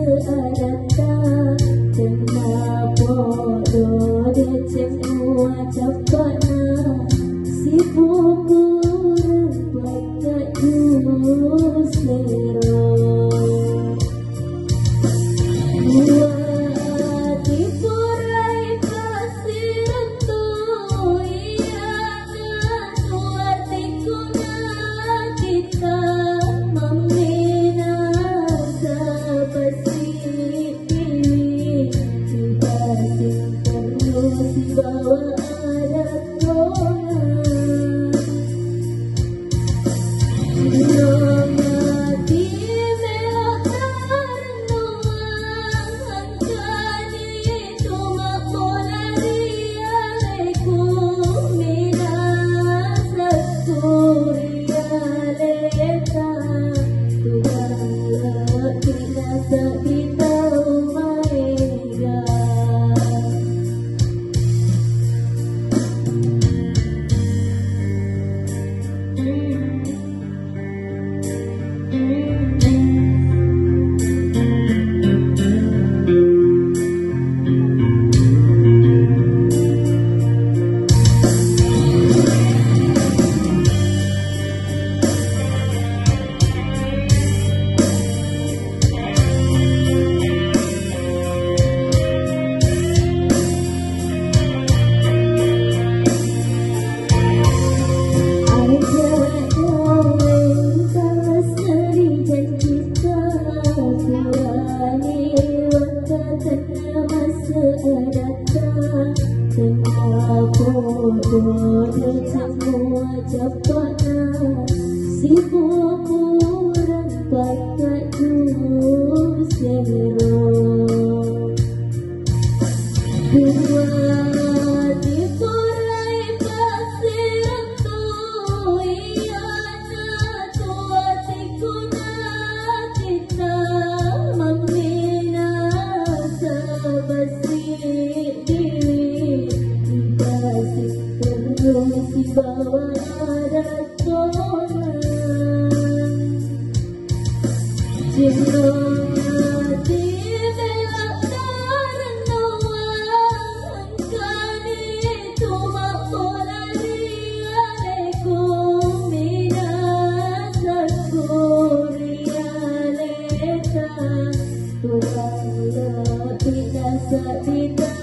seadata kenapa dia semua cepat si bubur pakai jus lero semua cepat si kuburan pakai jus lero dua di porai pasir tu iana tua tikuna kita memina sebesar diri dikasih terus di bawah ada koran jenggot hati belak taranauan kani cuma polari alaikum minasat kurialeta Tuhan lebih dasar kita